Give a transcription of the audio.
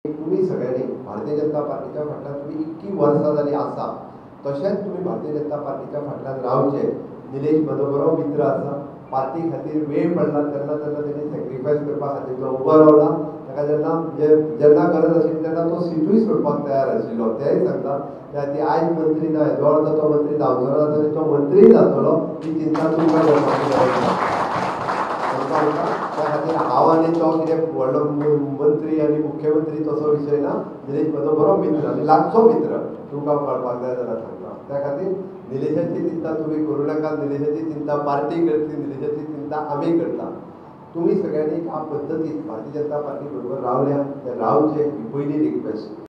तुम्ही सगळ्यांनी भारतीय जनता पार्टीच्या फाटल्यान तुम्ही इतकी वर्सां जाली आसा तशेंच तुम्ही भारतीय जनता पार्टीच्या फाटल्यान रावचे. निलेश म्हजो बरो मित्र आसा. पार्टी खातीर वेळ पडला तेन्ना तेन्ना तेणी सॅक्रिफायस करपा खातीर तो उबो रावला. ताका जेन्ना गरज आशिल्ली तेन्ना तो सिटूय सोडपाक तयार आशिल्लो. तेय सांगता की आयज मंत्री ना हेजो अर्थ तो मंत्री जावचो ना तरी तो मंत्री जातलो ही चिंता तुमकां करपाची गरज ना. त्या खातीर हांव आनी तो कितें व्हडलो मंत्री आनी मुख्यमंत्री तसो विशय ना. निलेश म्हजो बरो मित्र आनी लागचो मित्र तुमकां कळपाक जाय जाल्यार सांगता. त्या खातीर निलेशाची चिंता तुमी करूं नाका. निलेशाची चिंता पार्टी करतली. निलेशाची चिंता आमी करता. तुम्ही सगळ्यांनी ह्या पद्दतीन भारतीय जनता पार्टी बरोबर रावल्या ते रावचे ही पयली रिक्वेस्ट.